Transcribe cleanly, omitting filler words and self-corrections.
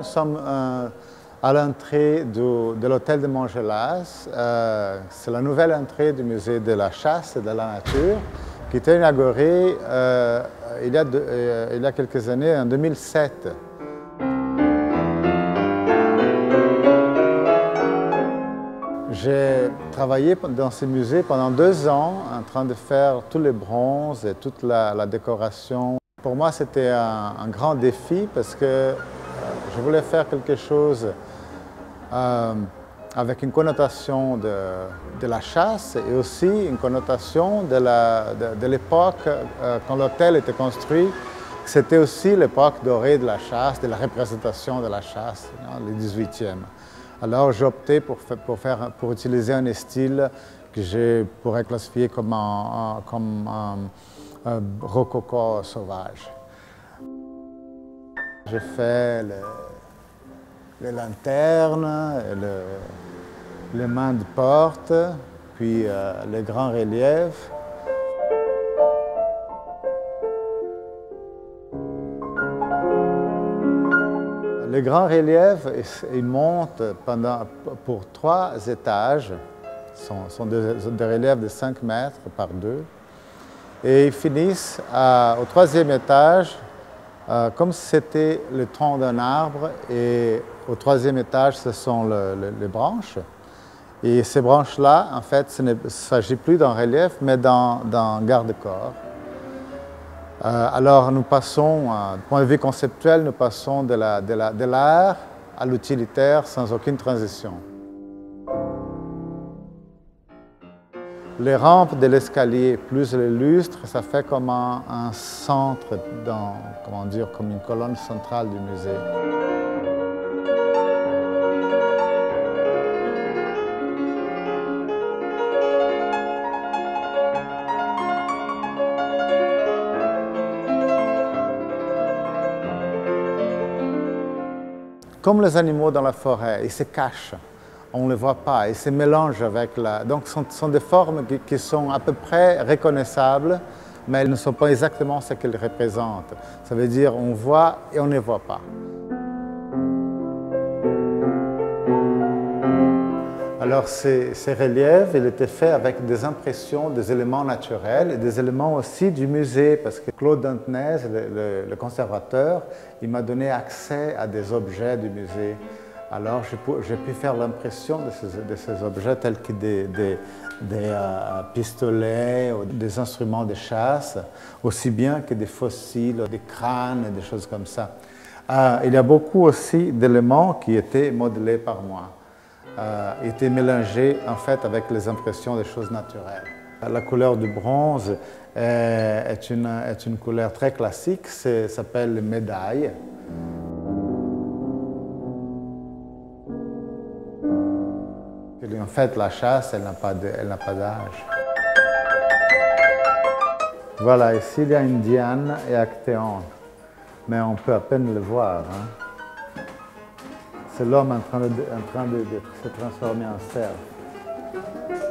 Nous sommes à l'entrée de l'hôtel de Montgelas. C'est la nouvelle entrée du musée de la chasse et de la nature qui était inaugurée il y a quelques années, en 2007. J'ai travaillé dans ce musée pendant 2 ans en train de faire tous les bronzes et toute la décoration. Pour moi, c'était un grand défi parce que je voulais faire quelque chose avec une connotation de la chasse et aussi une connotation de l'époque quand l'hôtel était construit. C'était aussi l'époque dorée de la chasse, de la représentation de la chasse, le 18e. Alors j'ai opté pour utiliser un style que je pourrais classifier comme un rococo sauvage. J'ai fait les lanternes, les mains de porte, puis les grands reliefs. Les grands reliefs, ils montent pour 3 étages. Ce sont des reliefs de 5 mètres par 2. Et ils finissent au 3e étage, comme si c'était le tronc d'un arbre. Et au 3e étage, ce sont les branches. Et ces branches-là, en fait, il ne s'agit plus d'un relief, mais d'un garde-corps. Alors nous passons, du point de vue conceptuel, nous passons de l'art à l'utilitaire sans aucune transition. Les rampes de l'escalier plus les lustres, ça fait comme un centre, comment dire, comme une colonne centrale du musée. Comme les animaux dans la forêt, ils se cachent, on ne les voit pas, ils se mélangent avec la... Donc ce sont des formes qui sont à peu près reconnaissables, mais elles ne sont pas exactement ce qu'elles représentent. Ça veut dire on voit et on ne voit pas. Alors ces reliefs, ils étaient faits avec des impressions des éléments naturels et des éléments aussi du musée, parce que Claude Dantenez, le conservateur, il m'a donné accès à des objets du musée. Alors j'ai pu faire l'impression de ces objets tels que des pistolets, ou des instruments de chasse, aussi bien que des fossiles, des crânes et des choses comme ça. Il y a beaucoup aussi d'éléments qui étaient modelés par moi. Étaient mélangés en fait avec les impressions des choses naturelles. La couleur du bronze est une couleur très classique, ça s'appelle médaille. En fait, la chasse, elle n'a pas d'âge. Voilà, ici il y a une diane et Actéon, mais on peut à peine le voir. Hein. C'est l'homme en train de se transformer en cerf.